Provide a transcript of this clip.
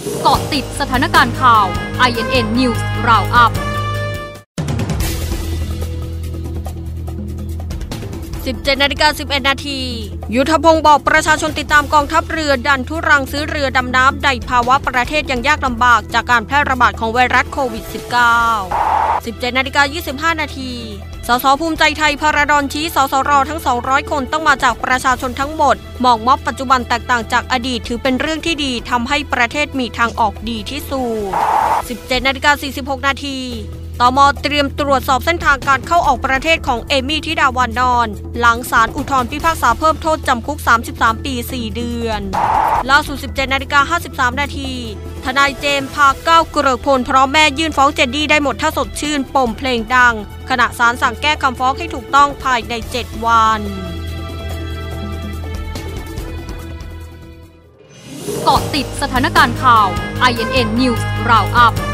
เกาะติดสถานการณ์ข่าว INN News Roundup 17:11 นาทียุทธพงศ์บอกประชาชนติดตามกองทัพเรือดันทุรังซื้อเรือดำน้ำในภาวะประเทศยังยากลำบากจากการแพร่ระบาดของไวรัสโควิด -19 17:25 นาทีสสภูมิใจไทยพระดอนชี้สสรทั้ง200คนต้องมาจากประชาชนทั้งหมดมองม็อบปัจจุบันแตกต่างจากอดีตถือเป็นเรื่องที่ดีทำให้ประเทศมีทางออกดีที่สุด 17:46 นาทีตม.เตรียมตรวจสอบเส้นทางการเข้าออกประเทศของเอมี่ธิดาวานอนหลังศาลอุทธรณ์พิพากษาเพิ่มโทษจำคุก33 ปี 4 เดือนล่าสุด 17:53 นาทีทนายเจมส์พาก้าวเกริกพลพร้อมแม่ยื่นฟ้องเจนนี่ได้หมดถ้าสดชื่นปมเพลงดังขณะศาลสั่งแก้คำฟ้องให้ถูกต้องภายใน7 วันเกาะติดสถานการณ์ข่าว INN News Roundup